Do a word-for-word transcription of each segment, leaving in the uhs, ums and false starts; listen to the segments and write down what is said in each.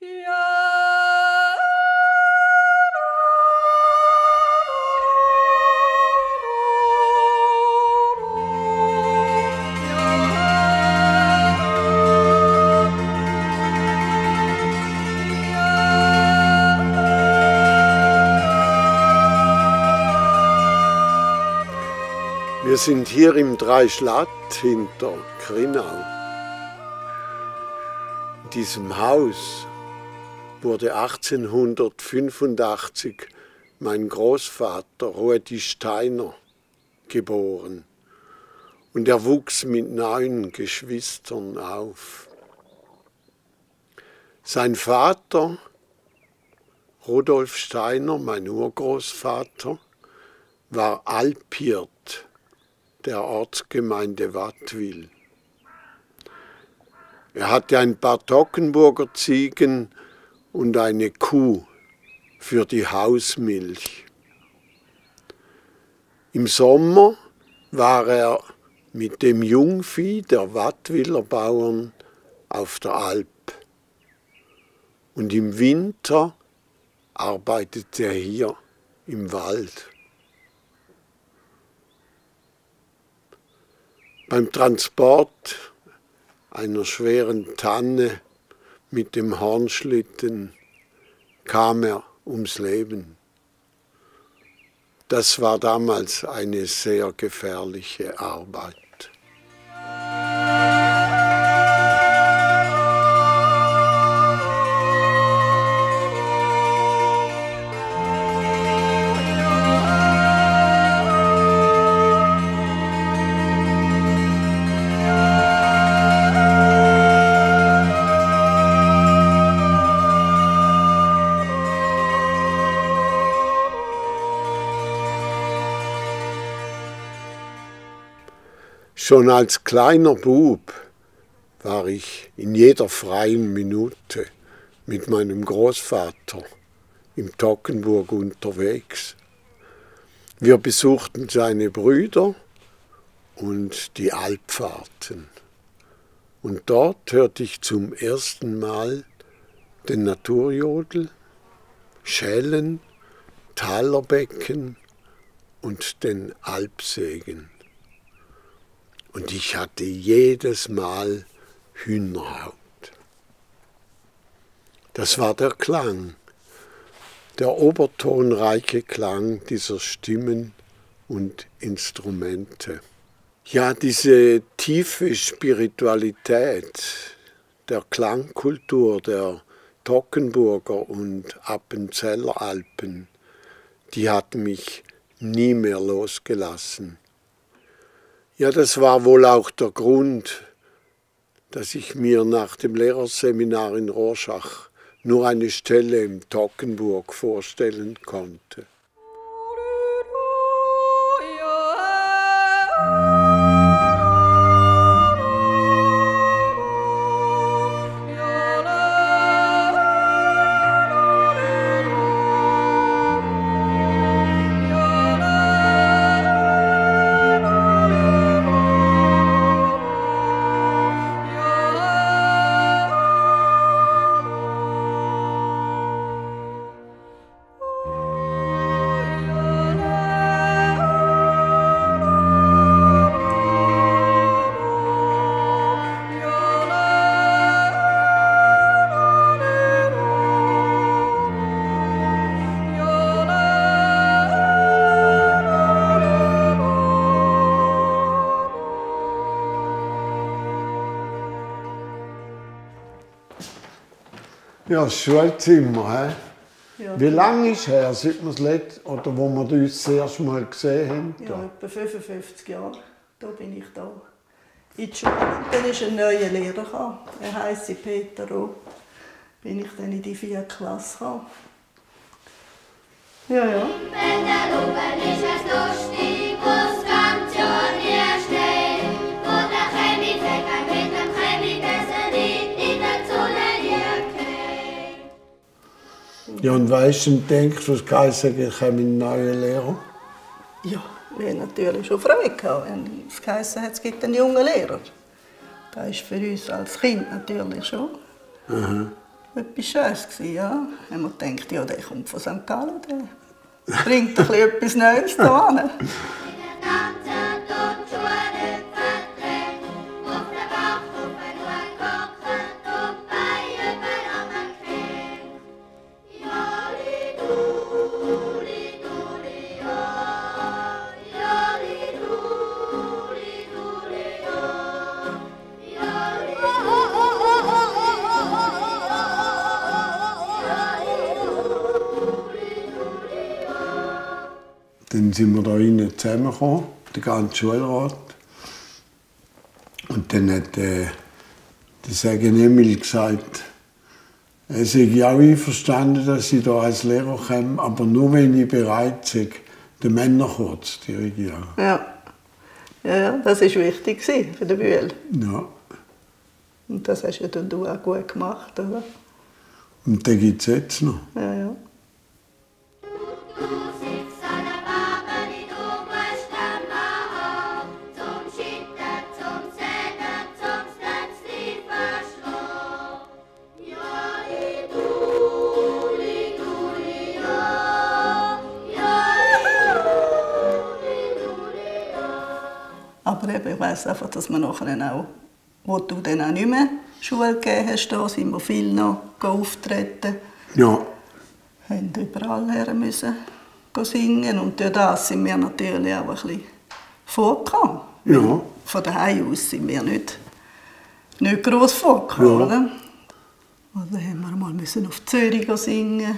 Wir sind hier im Dreischlatt hinter Grinau. In diesem Haus wurde achtzehnhundertfünfundachtzig mein Großvater Rudi Steiner geboren und er wuchs mit neun Geschwistern auf. Sein Vater, Rudolf Steiner, mein Urgroßvater, war Alphirt der Ortsgemeinde Wattwil. Er hatte ein paar Toggenburger Ziegen und eine Kuh für die Hausmilch. Im Sommer war er mit dem Jungvieh der Wattwiler Bauern auf der Alp. Und im Winter arbeitete er hier im Wald. Beim Transport einer schweren Tanne mit dem Hornschlitten kam er ums Leben. Das war damals eine sehr gefährliche Arbeit. Schon als kleiner Bub war ich in jeder freien Minute mit meinem Großvater im Toggenburg unterwegs. Wir besuchten seine Brüder und die Alpfahrten. Und dort hörte ich zum ersten Mal den Naturjodel, Schellen, Talerbecken und den Alpsegen. Und ich hatte jedes Mal Hühnerhaut. Das war der Klang, der obertonreiche Klang dieser Stimmen und Instrumente. Ja, diese tiefe Spiritualität der Klangkultur der Toggenburger und Appenzeller Alpen, die hat mich nie mehr losgelassen. Ja, das war wohl auch der Grund, dass ich mir nach dem Lehrerseminar in Rorschach nur eine Stelle im Toggenburg vorstellen konnte. Ja, das Schulzimmer. He? Ja. Wie lange ist es her, seit wir das letzte, oder wo wir uns das erste Mal gesehen haben? Ja, etwa fünfundfünfzig Jahre. Da bin ich da. In die Schule. Dann ist ein neuer Lehrer gekommen. Er heisst Peter Roh. Bin ich dann in die vierte Klasse gekommen. Ja, ja. Wenn der Luben ist es lustig, wo das ganze Jahr nie steht. Wo der Chemie sagt, mit dem Chemie-Desserit in der Zunge geht. Ja, und weißt du, denkst du, was geheißen, ich habe einen neuen Lehrer? Ja, wir hatten natürlich schon Freude gehabt, wenn es geheißen hat, es gibt einen jungen Lehrer. Das ist für uns als Kind natürlich schon. Aha. etwas Schönes gewesen, ja. Wenn man denkt, ja, der kommt von Sankt Gallen, der bringt ein bisschen etwas Neues da hin. Dann sind wir da innen zusammengekommen, der ganze Schulrat. Und dann hat äh, der Segen Emil gesagt, er sei auch einverstanden, dass ich hier als Lehrer komme, aber nur wenn ich bereit sei, den Männerchor zu dirigieren. Ja. Ja, ja, das war wichtig für den Bühl. Ja. Und das hast ja du auch gut gemacht, oder? Und den gibt es jetzt noch. Ja, ja. Aber eben, ich weiss einfach, dass wir nachher auch, wo du dann auch nicht mehr Schule gegeben hast, da sind wir viel noch auftreten. Ja. Wir mussten überall lernen müssen singen und durch das sind wir natürlich auch ein bisschen vorgekommen. Ja. Von daheim aus sind wir nicht, nicht gross vorgekommen, Ja. oder? Also haben wir mal müssen auf Zürich singen.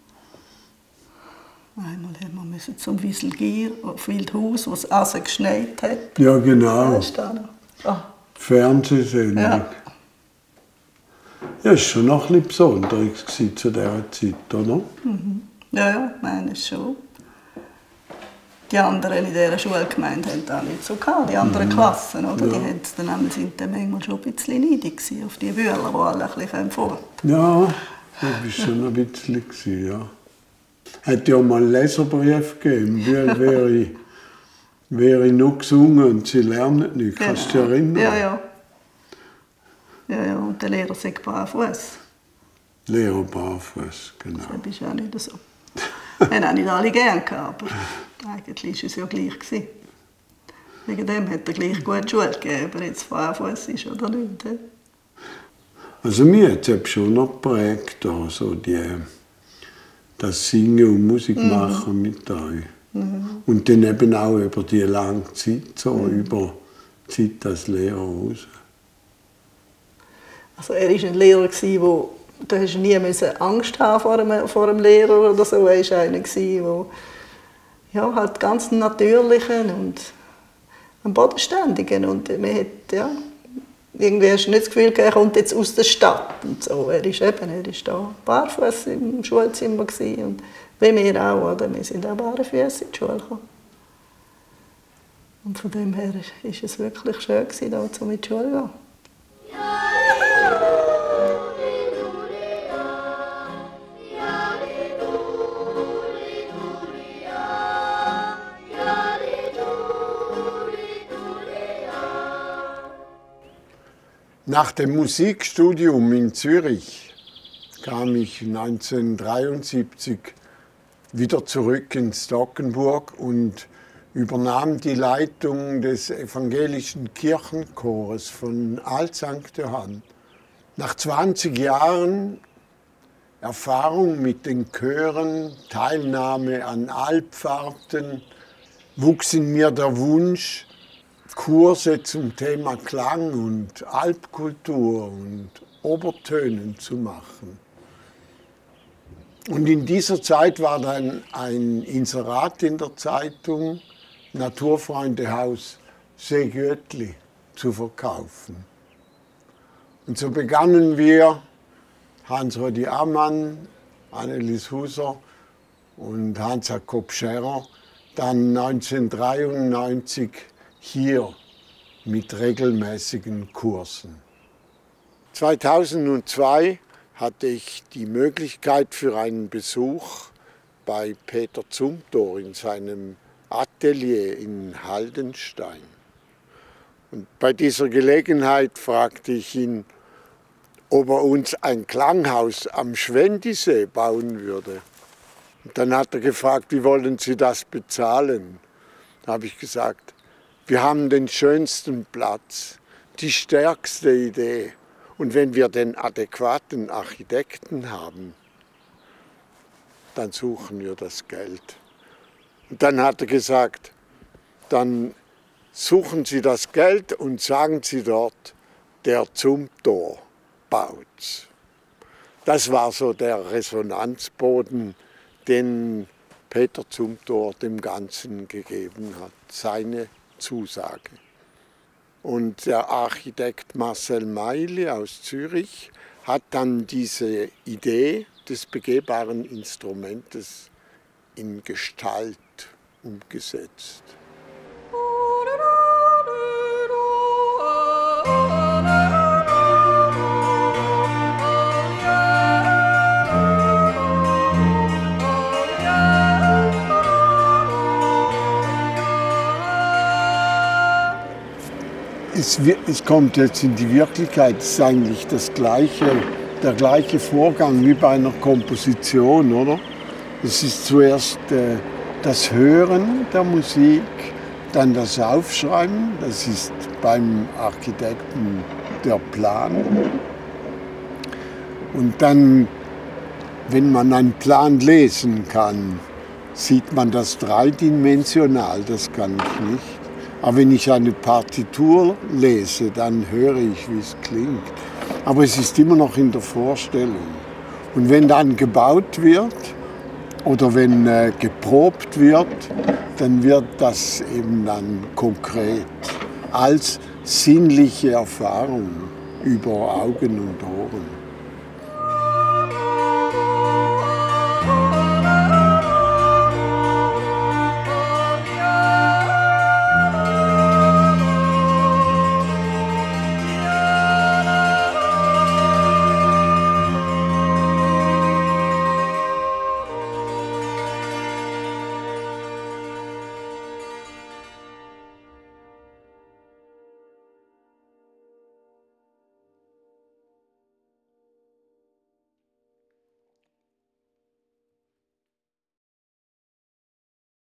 Einmal haben wir zum Wieselgier auf Wildhaus, wo es also geschneit hat. Ja, genau. Da ist da noch. Ah. Fernsehsendung. Ja. Ja, es war schon noch ein bisschen besonderes zu dieser Zeit, oder? Mhm. Ja, ja, ich meine es schon. Die anderen in dieser Schulgemeinde haben das nicht so gehabt, die anderen mhm. Klassen, oder? Ja. Die haben dann, sind dann manchmal schon ein bisschen neidig auf die Bühler, die alle ein bisschen fort. Ja, das war schon ein bisschen, ja. Hat ja mal einen Leserbrief gegeben, weil wäre ich, wäre ich noch gesungen und sie lernen nicht. Genau. Kannst du dich erinnern? Ja, ja. Ja, ja, und der Lehrer sagt barfuß. Lehrer barfuß, genau. Das ist auch nicht so. Haben auch nicht alle gern gehabt, aber eigentlich war es ja gleich gewesen. Wegen dem hat er gleich gut Schule gegeben, ob er jetzt barfuß ist oder nicht. He? Also mir hat es schon noch geprägt, so die, das Singen und Musik machen mhm. mit euch. Mhm. Und dann eben auch über die lange Zeit, so mhm. über die Zeit als Lehrer raus. Also er war ein Lehrer, der da hast du nie Angst haben vor einem, vor einem Lehrer oder so. Er war einer, der ja, halt ganz natürlichen und ein bodenständigen. Und man hat, ja, irgendwie hast du nicht das Gefühl, er kommt jetzt aus der Stadt. Und so. Er ist eben, er ist da barfuß im Schulzimmer gewesen. Und wie wir auch, oder? Wir sind auch barfuß in die Schule gekommen. Und von dem her war es wirklich schön, da so mit die Schule zu gehen. Nach dem Musikstudium in Zürich kam ich neunzehnhundertdreiundsiebzig wieder zurück in Stockenburg und übernahm die Leitung des evangelischen Kirchenchores von Alt-Sankt Johann. Nach zwanzig Jahren Erfahrung mit den Chören, Teilnahme an Alpfahrten, wuchs in mir der Wunsch, Kurse zum Thema Klang und Alpkultur und Obertönen zu machen. Und in dieser Zeit war dann ein Inserat in der Zeitung, Naturfreundehaus Seegötli zu verkaufen. Und so begannen wir, Hans-Rudi Ammann, Annelies Huser und Hans-Jakob Scherrer, dann neunzehnhundertdreiundneunzig hier mit regelmäßigen Kursen. zweitausendzwei hatte ich die Möglichkeit für einen Besuch bei Peter Zumthor in seinem Atelier in Haldenstein. Und bei dieser Gelegenheit fragte ich ihn, ob er uns ein Klanghaus am Schwendisee bauen würde. Und dann hat er gefragt, wie wollen Sie das bezahlen? Da habe ich gesagt, wir haben den schönsten Platz, die stärkste Idee. Und wenn wir den adäquaten Architekten haben, dann suchen wir das Geld. Und dann hat er gesagt, dann suchen Sie das Geld und sagen Sie dort, der Zumthor baut's. Das war so der Resonanzboden, den Peter Zumthor dem Ganzen gegeben hat, seine Zusage. Und der Architekt Marcel Meili aus Zürich hat dann diese Idee des begehbaren Instrumentes in Gestalt umgesetzt. Es, es kommt jetzt in die Wirklichkeit, es ist eigentlich das gleiche, der gleiche Vorgang wie bei einer Komposition, oder? Es ist zuerst äh, das Hören der Musik, dann das Aufschreiben, das ist beim Architekten der Plan. Und dann, wenn man einen Plan lesen kann, sieht man das dreidimensional, das kann ich nicht. Aber wenn ich eine Partitur lese, dann höre ich, wie es klingt. Aber es ist immer noch in der Vorstellung. Und wenn dann gebaut wird oder wenn äh, geprobt wird, dann wird das eben dann konkret als sinnliche Erfahrung über Augen und Ohren.